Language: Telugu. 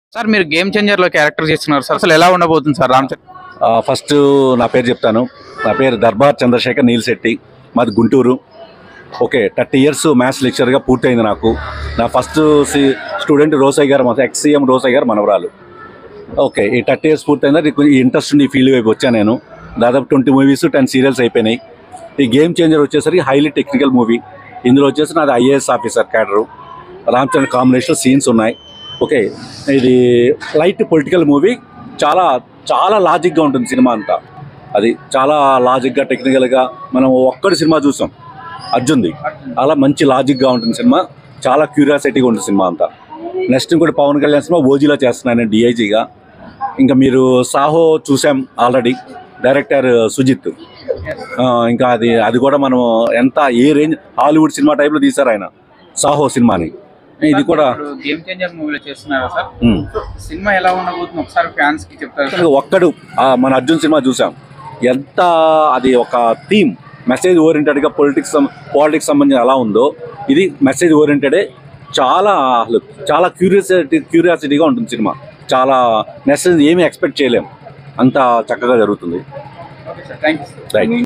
సార్ మీరు గేమ్ చేంజర్ లో క్యారెక్టర్ చేస్తున్నారు సార్, అసలు ఎలా ఉండబోతుంది సార్ రామ్ చరణ్? ఫస్ట్ నా పేరు చెప్తాను. నా పేరు దర్బార్ చంద్రశేఖర్ నీల్శెట్టి, మాది గుంటూరు. ఓకే, 30 years మ్యాథ్స్ లెక్చర్గా పూర్తయింది నాకు. నా ఫస్ట్ స్టూడెంట్ రోసయ్య గారు, ఎక్స్ సీఎం రోసయ్య గారు మనవరాలు. ఓకే, ఈ 30 years పూర్తయిందా కొంచెం ఇంట్రెస్ట్ ఉండి ఈ ఫీల్డ్ వైపు వచ్చాను నేను. దాదాపు 20 movies 10 serials అయిపోయినాయి. ఈ గేమ్ చేంజర్ వచ్చేసరికి హైలీ టెక్నికల్ మూవీ. ఇందులో వచ్చేసి నాది IAS officer cadre, Ram Charan combination scenes ఉన్నాయి. ఓకే, ఇది లైట్ పొలిటికల్ మూవీ. చాలా చాలా లాజిక్గా ఉంటుంది సినిమా అంతా. అది చాలా లాజిక్గా టెక్నికల్గా మనం ఒక్కడి సినిమా చూసాం అర్జున్ది, అలా మంచి లాజిక్గా ఉంటుంది సినిమా. చాలా క్యూరియాసిటీగా ఉంటుంది సినిమా అంతా. నెక్స్ట్ కూడా పవన్ కళ్యాణ్ సినిమా ఓజీలో చేస్తున్నాను నేను డిఐజీగా. ఇంకా మీరు సాహో చూసాం ఆల్రెడీ, డైరెక్టర్ సుజిత్. ఇంకా అది కూడా మనం ఎంత ఏ రేంజ్ హాలీవుడ్ సినిమా టైప్లో తీశారు ఆయన సాహో సినిమాని. ఇది కూడా గేమ్ చేంజర్ మూవీలో చేస్తున్నారు సార్. సినిమా ఎలా ఉండబోతుంది ఒకసారి ఫ్యాన్స్ కి చెప్తారు? ఒక్కడు మన అర్జున్ సినిమా చూసాం, ఎంత అది ఒక థీమ్ మెసేజ్ ఓరియంటెడ్గా పాలిటిక్స్ సంబంధించి ఎలా ఉందో ఇది మెసేజ్ ఓరియంటెడే. చాలా చాలా క్యూరియాసిటీగా ఉంటుంది సినిమా. చాలా మెసేజ్ ఏమీ ఎక్స్పెక్ట్ చేయలేం, అంత చక్కగా జరుగుతుంది. Thank you. రైట్.